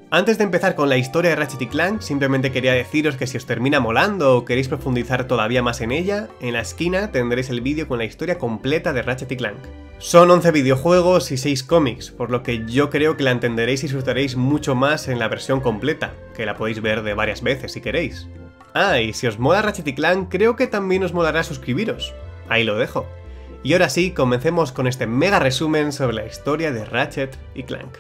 Antes de empezar con la historia de Ratchet & Clank, simplemente quería deciros que si os termina molando o queréis profundizar todavía más en ella, en la esquina tendréis el vídeo con la historia completa de Ratchet & Clank. Son 11 videojuegos y 6 cómics, por lo que yo creo que la entenderéis y disfrutaréis mucho más en la versión completa, que la podéis ver de varias veces si queréis. Ah, y si os mola Ratchet & Clank, creo que también os molará suscribiros. Ahí lo dejo. Y ahora sí, comencemos con este mega resumen sobre la historia de Ratchet & Clank.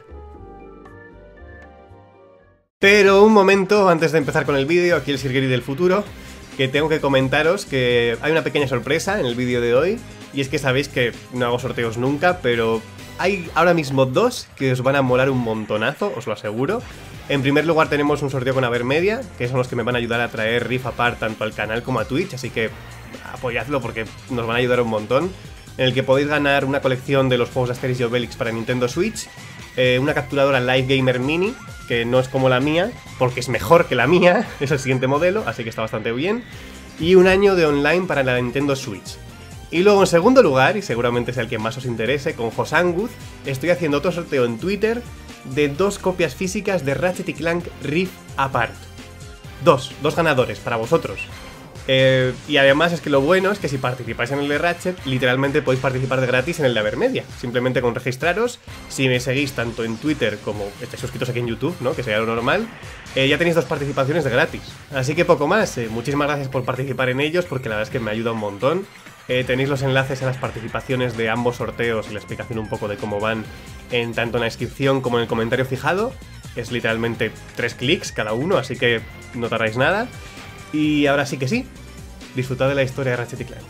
Pero un momento, antes de empezar con el vídeo, aquí el Sirgeri del futuro, que tengo que comentaros que hay una pequeña sorpresa en el vídeo de hoy, y es que sabéis que no hago sorteos nunca, pero hay ahora mismo dos que os van a molar un montonazo, os lo aseguro. En primer lugar tenemos un sorteo con Avermedia, que son los que me van a ayudar a traer Rift Apart tanto al canal como a Twitch, así que apoyadlo porque nos van a ayudar un montón, en el que podéis ganar una colección de los juegos de Asterix y Obelix para Nintendo Switch, una capturadora Live Gamer Mini, que no es como la mía, porque es mejor que la mía, es el siguiente modelo, así que está bastante bien, y un año de online para la Nintendo Switch. Y luego en segundo lugar, y seguramente es el que más os interese, con Josanguz, estoy haciendo otro sorteo en Twitter de 2 copias físicas de Ratchet & Clank Rift Apart. Dos ganadores para vosotros. Y además es que lo bueno es que si participáis en el de Ratchet, literalmente podéis participar de gratis en el de Avermedia, simplemente con registraros. Si me seguís tanto en Twitter como estáis suscritos aquí en YouTube, ¿no?, que sería lo normal, ya tenéis 2 participaciones de gratis. Así que poco más, muchísimas gracias por participar en ellos, porque la verdad es que me ayuda un montón. Tenéis los enlaces a las participaciones de ambos sorteos y la explicación un poco de cómo van tanto en la descripción como en el comentario fijado. Es literalmente 3 clics cada uno, así que no tardáis nada. Y ahora sí que sí, disfrutad de la historia de Ratchet & Clank.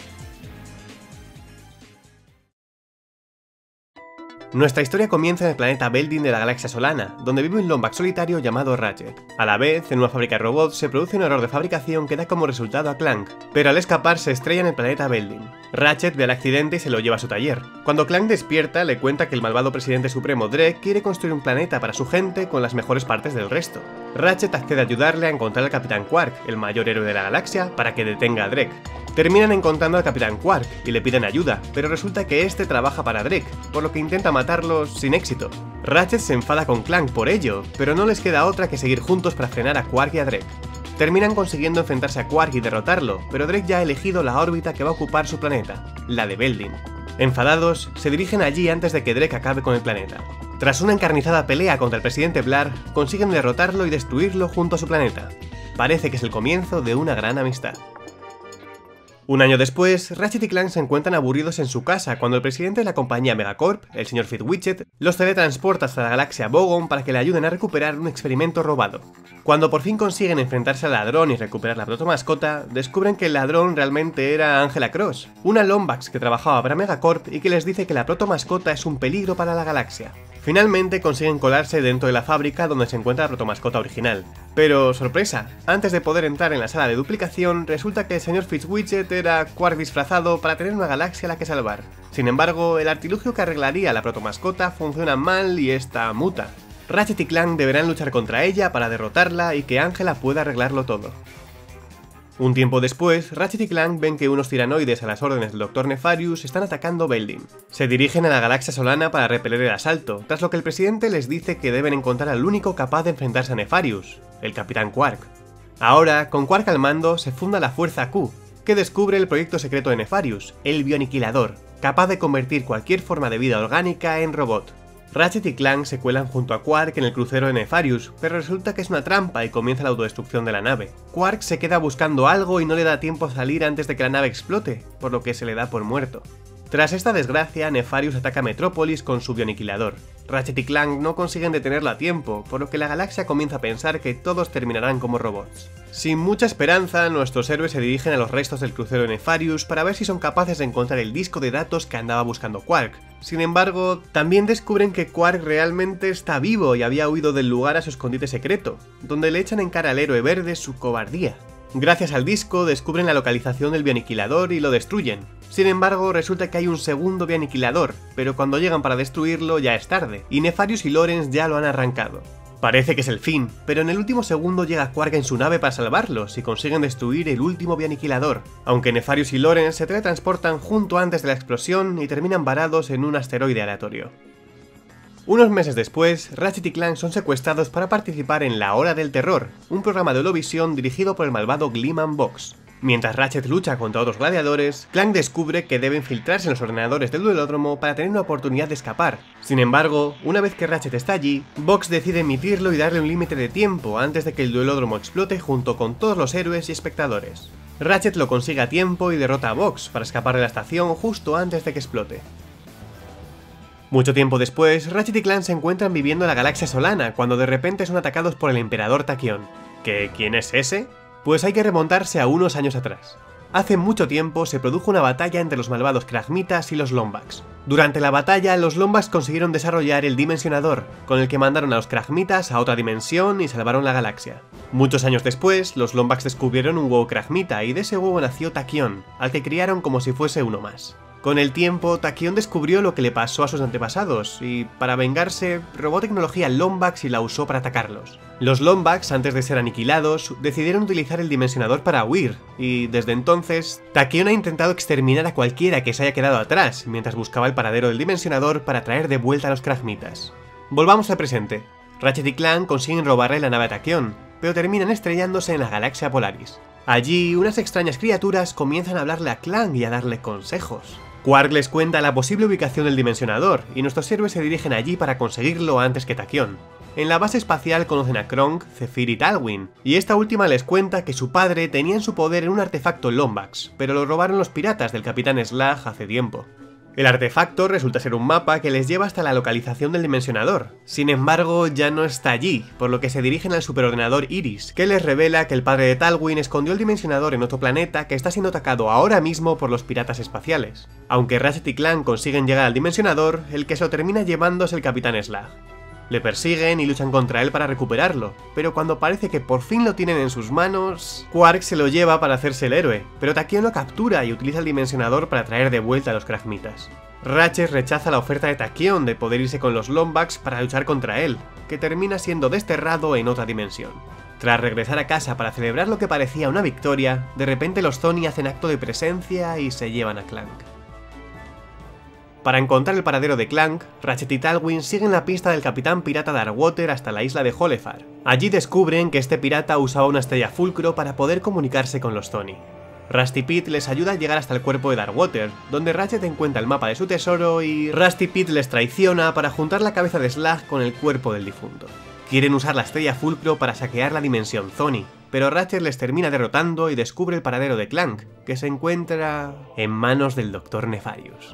Nuestra historia comienza en el planeta Veldin de la galaxia Solana, donde vive un Lombax solitario llamado Ratchet. A la vez, en una fábrica de robots se produce un error de fabricación que da como resultado a Clank, pero al escapar se estrella en el planeta Veldin. Ratchet ve el accidente y se lo lleva a su taller. Cuando Clank despierta, le cuenta que el malvado presidente supremo Drek quiere construir un planeta para su gente con las mejores partes del resto. Ratchet accede a ayudarle a encontrar al Capitán Quark, el mayor héroe de la galaxia, para que detenga a Drek. Terminan encontrando al Capitán Quark y le piden ayuda, pero resulta que este trabaja para Drek, por lo que intenta matarlo sin éxito. Ratchet se enfada con Clank por ello, pero no les queda otra que seguir juntos para frenar a Quark y a Drek. Terminan consiguiendo enfrentarse a Quark y derrotarlo, pero Drek ya ha elegido la órbita que va a ocupar su planeta, la de Veldin. Enfadados, se dirigen allí antes de que Drek acabe con el planeta. Tras una encarnizada pelea contra el presidente Blar, consiguen derrotarlo y destruirlo junto a su planeta. Parece que es el comienzo de una gran amistad. Un año después, Ratchet y Clank se encuentran aburridos en su casa cuando el presidente de la compañía Megacorp, el señor Fitwidget, los teletransporta hasta la galaxia Bogon para que le ayuden a recuperar un experimento robado. Cuando por fin consiguen enfrentarse al ladrón y recuperar la protomascota, descubren que el ladrón realmente era Angela Cross, una Lombax que trabajaba para Megacorp y que les dice que la protomascota es un peligro para la galaxia. Finalmente consiguen colarse dentro de la fábrica donde se encuentra la protomascota original. Pero, sorpresa, antes de poder entrar en la sala de duplicación, resulta que el señor Fitwidget era Quark disfrazado para tener una galaxia a la que salvar. Sin embargo, el artilugio que arreglaría la protomascota funciona mal y esta muta. Ratchet y Clank deberán luchar contra ella para derrotarla y que Angela pueda arreglarlo todo. Un tiempo después, Ratchet y Clank ven que unos tiranoides a las órdenes del Dr. Nefarious están atacando Veldin. Se dirigen a la galaxia Solana para repeler el asalto, tras lo que el presidente les dice que deben encontrar al único capaz de enfrentarse a Nefarious, el Capitán Quark. Ahora, con Quark al mando, se funda la Fuerza Q, que descubre el proyecto secreto de Nefarious, el Bioaniquilador, capaz de convertir cualquier forma de vida orgánica en robot. Ratchet y Clank se cuelan junto a Quark en el crucero de Nefarious, pero resulta que es una trampa y comienza la autodestrucción de la nave. Quark se queda buscando algo y no le da tiempo a salir antes de que la nave explote, por lo que se le da por muerto. Tras esta desgracia, Nefarious ataca Metrópolis con su bioaniquilador. Ratchet y Clank no consiguen detenerlo a tiempo, por lo que la galaxia comienza a pensar que todos terminarán como robots. Sin mucha esperanza, nuestros héroes se dirigen a los restos del crucero de Nefarious para ver si son capaces de encontrar el disco de datos que andaba buscando Quark. Sin embargo, también descubren que Quark realmente está vivo y había huido del lugar a su escondite secreto, donde le echan en cara al héroe verde su cobardía. Gracias al disco descubren la localización del bioaniquilador y lo destruyen. Sin embargo, resulta que hay un segundo bioaniquilador, pero cuando llegan para destruirlo ya es tarde, y Nefarious y Lawrence ya lo han arrancado. Parece que es el fin, pero en el último segundo llega Quark en su nave para salvarlos y consiguen destruir el último bioaniquilador, aunque Nefarious y Lawrence se teletransportan junto antes de la explosión y terminan varados en un asteroide aleatorio. Unos meses después, Ratchet y Clank son secuestrados para participar en La Hora del Terror, un programa de Eurovisión dirigido por el malvado Gleeman Box. Mientras Ratchet lucha contra otros gladiadores, Clank descubre que debe infiltrarse en los ordenadores del duelódromo para tener una oportunidad de escapar. Sin embargo, una vez que Ratchet está allí, Box decide emitirlo y darle un límite de tiempo antes de que el duelódromo explote junto con todos los héroes y espectadores. Ratchet lo consigue a tiempo y derrota a Box para escapar de la estación justo antes de que explote. Mucho tiempo después, Ratchet y Clank se encuentran viviendo en la galaxia Solana cuando de repente son atacados por el emperador Tachyon. ¿Quién es ese? Pues hay que remontarse a unos años atrás. Hace mucho tiempo se produjo una batalla entre los malvados Kragmitas y los Lombax. Durante la batalla, los Lombax consiguieron desarrollar el Dimensionador, con el que mandaron a los Kragmitas a otra dimensión y salvaron la galaxia. Muchos años después, los Lombax descubrieron un huevo Kragmita y de ese huevo nació Tachyon, al que criaron como si fuese uno más. Con el tiempo, Tachyon descubrió lo que le pasó a sus antepasados, y para vengarse, robó tecnología Lombax y la usó para atacarlos. Los Lombax, antes de ser aniquilados, decidieron utilizar el Dimensionador para huir, y desde entonces, Tachyon ha intentado exterminar a cualquiera que se haya quedado atrás, mientras buscaba el paradero del Dimensionador para traer de vuelta a los Kragmitas. Volvamos al presente. Ratchet y Clank consiguen robarle la nave a Tachyon, pero terminan estrellándose en la galaxia Polaris. Allí, unas extrañas criaturas comienzan a hablarle a Clank y a darle consejos. Quark les cuenta la posible ubicación del Dimensionador, y nuestros héroes se dirigen allí para conseguirlo antes que Tachyon. En la base espacial conocen a Kronk, Zephyr y Talwyn, y esta última les cuenta que su padre tenía en su poder un artefacto Lombax, pero lo robaron los piratas del Capitán Slag hace tiempo. El artefacto resulta ser un mapa que les lleva hasta la localización del Dimensionador. Sin embargo, ya no está allí, por lo que se dirigen al superordenador Iris, que les revela que el padre de Talwyn escondió el Dimensionador en otro planeta que está siendo atacado ahora mismo por los piratas espaciales. Aunque Ratchet y Clank consiguen llegar al Dimensionador, el que se lo termina llevando es el Capitán Slag. Le persiguen y luchan contra él para recuperarlo, pero cuando parece que por fin lo tienen en sus manos, Quark se lo lleva para hacerse el héroe, pero Tachyon lo captura y utiliza el Dimensionador para traer de vuelta a los Kragmitas. Ratchet rechaza la oferta de Tachyon de poder irse con los Lombax para luchar contra él, que termina siendo desterrado en otra dimensión. Tras regresar a casa para celebrar lo que parecía una victoria, de repente los Thony hacen acto de presencia y se llevan a Clank. Para encontrar el paradero de Clank, Ratchet y Talwyn siguen la pista del capitán pirata Darkwater hasta la isla de Holefar. Allí descubren que este pirata usaba una estrella fulcro para poder comunicarse con los Thony. Rusty Pete les ayuda a llegar hasta el cuerpo de Darkwater, donde Ratchet encuentra el mapa de su tesoro y Rusty Pete les traiciona para juntar la cabeza de Slag con el cuerpo del difunto. Quieren usar la estrella fulcro para saquear la dimensión Thony, pero Ratchet les termina derrotando y descubre el paradero de Clank, que se encuentra en manos del Dr. Nefarious.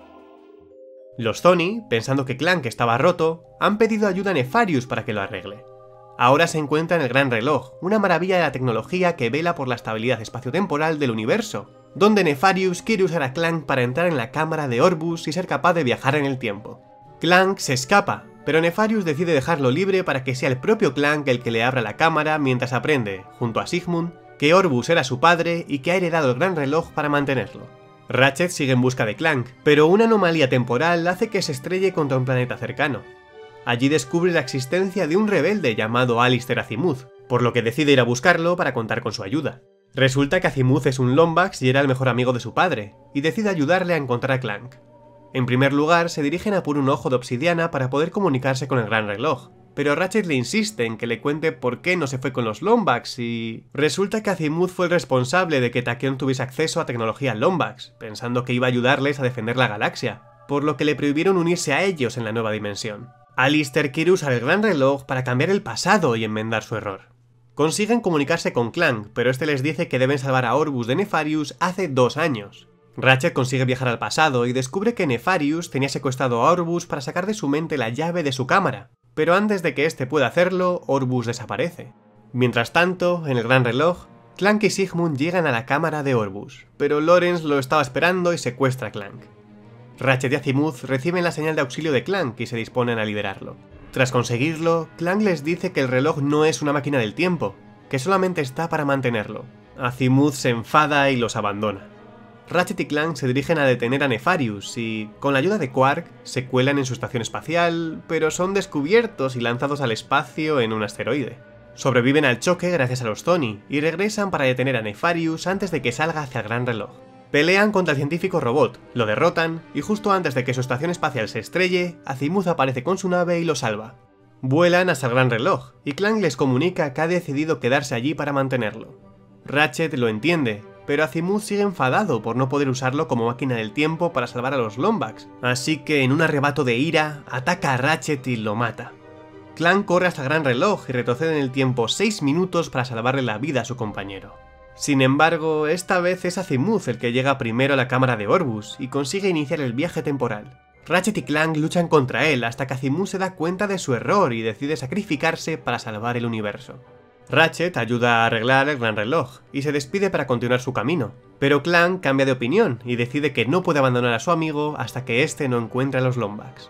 Los Thony, pensando que Clank estaba roto, han pedido ayuda a Nefarious para que lo arregle. Ahora se encuentra en el Gran Reloj, una maravilla de la tecnología que vela por la estabilidad espaciotemporal del universo, donde Nefarious quiere usar a Clank para entrar en la cámara de Orbus y ser capaz de viajar en el tiempo. Clank se escapa, pero Nefarious decide dejarlo libre para que sea el propio Clank el que le abra la cámara mientras aprende, junto a Sigmund, que Orbus era su padre y que ha heredado el Gran Reloj para mantenerlo. Ratchet sigue en busca de Clank, pero una anomalía temporal hace que se estrelle contra un planeta cercano. Allí descubre la existencia de un rebelde llamado Alistair Azimuth, por lo que decide ir a buscarlo para contar con su ayuda. Resulta que Azimuth es un Lombax y era el mejor amigo de su padre, y decide ayudarle a encontrar a Clank. En primer lugar, se dirigen a por un ojo de obsidiana para poder comunicarse con el Gran Reloj, pero Ratchet le insiste en que le cuente por qué no se fue con los Lombax y... Resulta que Azimuth fue el responsable de que Tachyon tuviese acceso a tecnología Lombax, pensando que iba a ayudarles a defender la galaxia, por lo que le prohibieron unirse a ellos en la nueva dimensión. Alistair quiere usar el Gran Reloj para cambiar el pasado y enmendar su error. Consiguen comunicarse con Clank, pero este les dice que deben salvar a Orbus de Nefarious hace 2 años. Ratchet consigue viajar al pasado y descubre que Nefarious tenía secuestrado a Orbus para sacar de su mente la llave de su cámara, pero antes de que éste pueda hacerlo, Orbus desaparece. Mientras tanto, en el Gran Reloj, Clank y Sigmund llegan a la cámara de Orbus, pero Lawrence lo estaba esperando y secuestra a Clank. Ratchet y Azimuth reciben la señal de auxilio de Clank y se disponen a liberarlo. Tras conseguirlo, Clank les dice que el reloj no es una máquina del tiempo, que solamente está para mantenerlo. Azimuth se enfada y los abandona. Ratchet y Clank se dirigen a detener a Nefarious y, con la ayuda de Quark, se cuelan en su estación espacial, pero son descubiertos y lanzados al espacio en un asteroide. Sobreviven al choque gracias a los Thony y regresan para detener a Nefarious antes de que salga hacia el Gran Reloj. Pelean contra el científico robot, lo derrotan y justo antes de que su estación espacial se estrelle, Azimuth aparece con su nave y lo salva. Vuelan hasta el Gran Reloj y Clank les comunica que ha decidido quedarse allí para mantenerlo. Ratchet lo entiende, pero Azimuth sigue enfadado por no poder usarlo como máquina del tiempo para salvar a los Lombax, así que en un arrebato de ira ataca a Ratchet y lo mata. Clank corre hasta el Gran Reloj y retrocede en el tiempo 6 minutos para salvarle la vida a su compañero. Sin embargo, esta vez es Azimuth el que llega primero a la cámara de Orbus y consigue iniciar el viaje temporal. Ratchet y Clank luchan contra él hasta que Azimuth se da cuenta de su error y decide sacrificarse para salvar el universo. Ratchet ayuda a arreglar el Gran Reloj y se despide para continuar su camino, pero Clank cambia de opinión y decide que no puede abandonar a su amigo hasta que este no encuentre a los Lombax.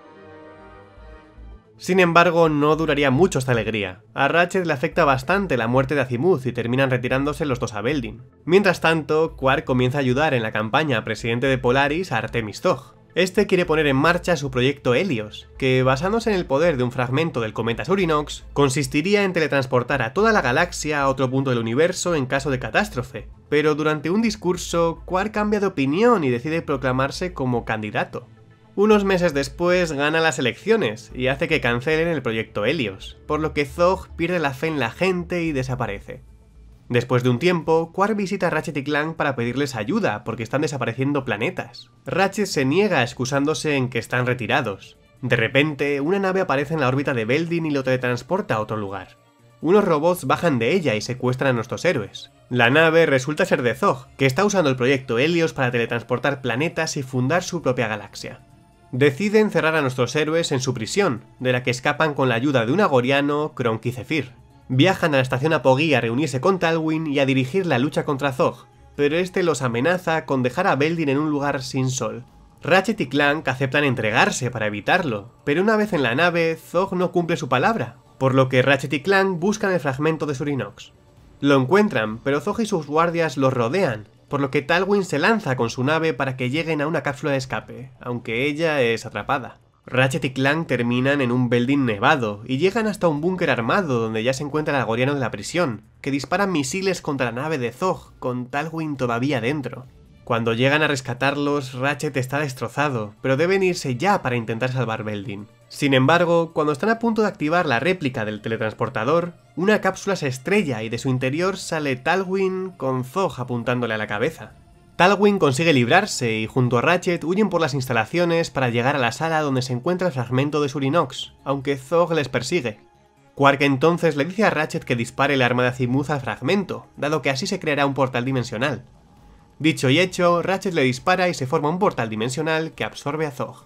Sin embargo, no duraría mucho esta alegría. A Ratchet le afecta bastante la muerte de Azimuth y terminan retirándose los dos a Beldin. Mientras tanto, Quark comienza a ayudar en la campaña presidente de Polaris a Artemis Zog. Este quiere poner en marcha su proyecto Helios, que basándose en el poder de un fragmento del cometa Surinox, consistiría en teletransportar a toda la galaxia a otro punto del universo en caso de catástrofe. Pero durante un discurso, Quark cambia de opinión y decide proclamarse como candidato. Unos meses después gana las elecciones y hace que cancelen el proyecto Helios, por lo que Zog pierde la fe en la gente y desaparece. Después de un tiempo, Quark visita a Ratchet y Clank para pedirles ayuda porque están desapareciendo planetas. Ratchet se niega excusándose en que están retirados. De repente, una nave aparece en la órbita de Beldin y lo teletransporta a otro lugar. Unos robots bajan de ella y secuestran a nuestros héroes. La nave resulta ser de Zog, que está usando el proyecto Helios para teletransportar planetas y fundar su propia galaxia. Decide encerrar a nuestros héroes en su prisión, de la que escapan con la ayuda de un agoriano, Kronk y Zephyr. Viajan a la estación Apogee a reunirse con Talwyn y a dirigir la lucha contra Zog, pero este los amenaza con dejar a Beldin en un lugar sin sol. Ratchet y Clank aceptan entregarse para evitarlo, pero una vez en la nave, Zog no cumple su palabra, por lo que Ratchet y Clank buscan el fragmento de Surinox. Lo encuentran, pero Zog y sus guardias los rodean, por lo que Talwyn se lanza con su nave para que lleguen a una cápsula de escape, aunque ella es atrapada. Ratchet y Clank terminan en un Beldin nevado y llegan hasta un búnker armado donde ya se encuentra el agoriano de la prisión, que dispara misiles contra la nave de Zog, con Talwyn todavía dentro. Cuando llegan a rescatarlos, Ratchet está destrozado, pero deben irse ya para intentar salvar Beldin. Sin embargo, cuando están a punto de activar la réplica del teletransportador, una cápsula se estrella y de su interior sale Talwyn con Zog apuntándole a la cabeza. Talwyn consigue librarse y junto a Ratchet huyen por las instalaciones para llegar a la sala donde se encuentra el fragmento de Surinox, aunque Zog les persigue. Quark entonces le dice a Ratchet que dispare el arma de Azimuth al fragmento, dado que así se creará un portal dimensional. Dicho y hecho, Ratchet le dispara y se forma un portal dimensional que absorbe a Zog.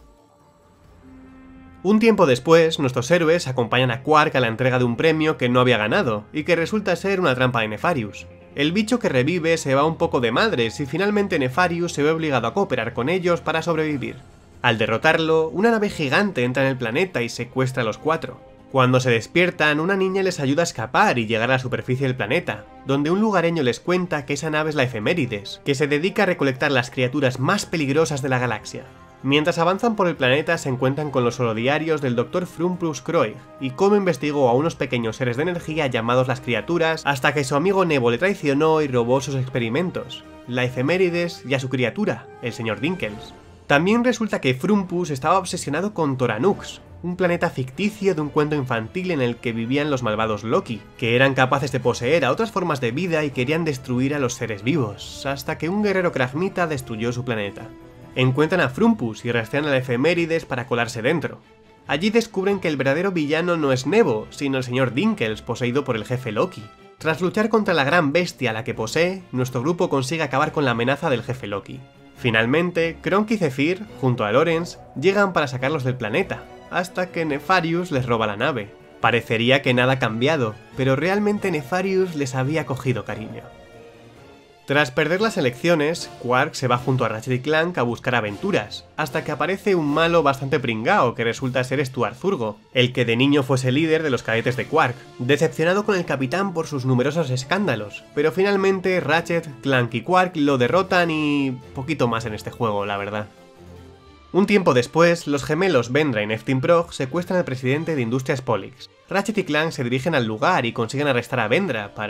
Un tiempo después, nuestros héroes acompañan a Quark a la entrega de un premio que no había ganado, y que resulta ser una trampa de Nefarious. El bicho que revive se va un poco de madres y finalmente Nefarious se ve obligado a cooperar con ellos para sobrevivir. Al derrotarlo, una nave gigante entra en el planeta y secuestra a los cuatro. Cuando se despiertan, una niña les ayuda a escapar y llegar a la superficie del planeta, donde un lugareño les cuenta que esa nave es la Efemérides, que se dedica a recolectar las criaturas más peligrosas de la galaxia. Mientras avanzan por el planeta se encuentran con los holodiarios del Dr. Frumpus Kroig y cómo investigó a unos pequeños seres de energía llamados las criaturas hasta que su amigo Nebo le traicionó y robó sus experimentos, la Efemérides y a su criatura, el Sr. Dinkels. También resulta que Frumpus estaba obsesionado con Toranux, un planeta ficticio de un cuento infantil en el que vivían los malvados Loki, que eran capaces de poseer a otras formas de vida y querían destruir a los seres vivos, hasta que un guerrero kragmita destruyó su planeta. Encuentran a Frumpus y rastrean a la Efemérides para colarse dentro. Allí descubren que el verdadero villano no es Nebo, sino el Sr. Dinkels, poseído por el jefe Loki. Tras luchar contra la gran bestia a la que posee, nuestro grupo consigue acabar con la amenaza del jefe Loki. Finalmente, Kronk y Zephyr, junto a Lawrence, llegan para sacarlos del planeta, hasta que Nefarious les roba la nave. Parecería que nada ha cambiado, pero realmente Nefarious les había cogido cariño. Tras perder las elecciones, Quark se va junto a Ratchet y Clank a buscar aventuras, hasta que aparece un malo bastante pringao que resulta ser Stuart Zurgo, el que de niño fuese líder de los cadetes de Quark, decepcionado con el capitán por sus numerosos escándalos, pero finalmente Ratchet, Clank y Quark lo derrotan y poquito más en este juego, la verdad. Un tiempo después, los gemelos Vendra y Neftin Prog secuestran al presidente de Industrias Pollux. Ratchet y Clank se dirigen al lugar y consiguen arrestar a Vendra para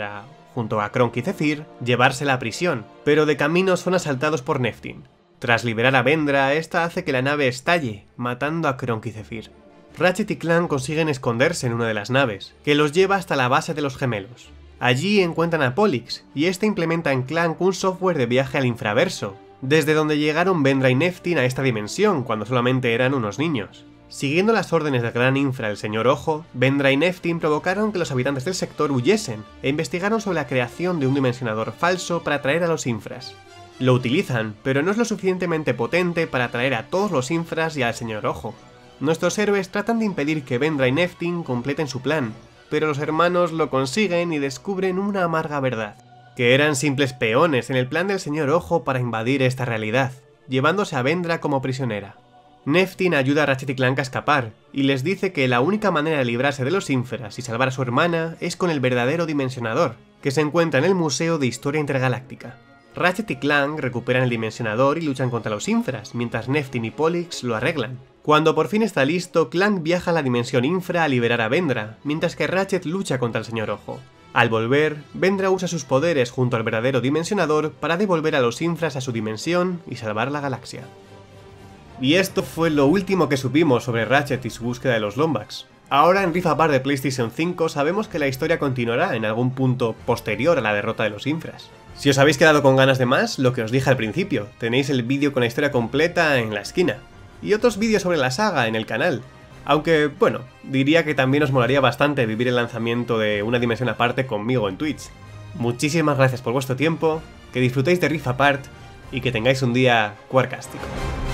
junto a Kronk y Zephyr, llevársela a prisión, pero de camino son asaltados por Neptune. Tras liberar a Vendra, esta hace que la nave estalle, matando a Kronk y Zephyr. Ratchet y Clank consiguen esconderse en una de las naves, que los lleva hasta la base de los gemelos. Allí encuentran a Pollux, y este implementa en Clank un software de viaje al infraverso, desde donde llegaron Vendra y Neptune a esta dimensión cuando solamente eran unos niños. Siguiendo las órdenes del gran infra el Señor Ojo, Vendra y Neptune provocaron que los habitantes del sector huyesen e investigaron sobre la creación de un dimensionador falso para atraer a los infras. Lo utilizan, pero no es lo suficientemente potente para atraer a todos los infras y al Señor Ojo. Nuestros héroes tratan de impedir que Vendra y Neptune completen su plan, pero los hermanos lo consiguen y descubren una amarga verdad: que eran simples peones en el plan del Señor Ojo para invadir esta realidad, llevándose a Vendra como prisionera. Neptune ayuda a Ratchet y Clank a escapar, y les dice que la única manera de librarse de los infras y salvar a su hermana es con el verdadero dimensionador, que se encuentra en el Museo de Historia Intergaláctica. Ratchet y Clank recuperan el dimensionador y luchan contra los infras, mientras Neptune y Pollux lo arreglan. Cuando por fin está listo, Clank viaja a la dimensión infra a liberar a Vendra, mientras que Ratchet lucha contra el Señor Ojo. Al volver, Vendra usa sus poderes junto al verdadero dimensionador para devolver a los infras a su dimensión y salvar la galaxia. Y esto fue lo último que supimos sobre Ratchet y su búsqueda de los Lombax. Ahora en Rift Apart de PlayStation 5 sabemos que la historia continuará en algún punto posterior a la derrota de los infras. Si os habéis quedado con ganas de más, lo que os dije al principio, tenéis el vídeo con la historia completa en la esquina. Y otros vídeos sobre la saga en el canal. Aunque, bueno, diría que también os molaría bastante vivir el lanzamiento de una dimensión aparte conmigo en Twitch. Muchísimas gracias por vuestro tiempo, que disfrutéis de Rift Apart y que tengáis un día cuarcástico.